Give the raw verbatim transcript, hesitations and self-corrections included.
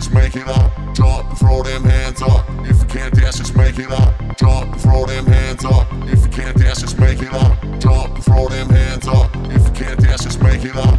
just make it up. Jump and throw them hands up. If you can't dance, just make it up. Jump and throw them hands up. If you can't dance, just make it up. Jump and throw them hands up. If you can't dance, just make it up.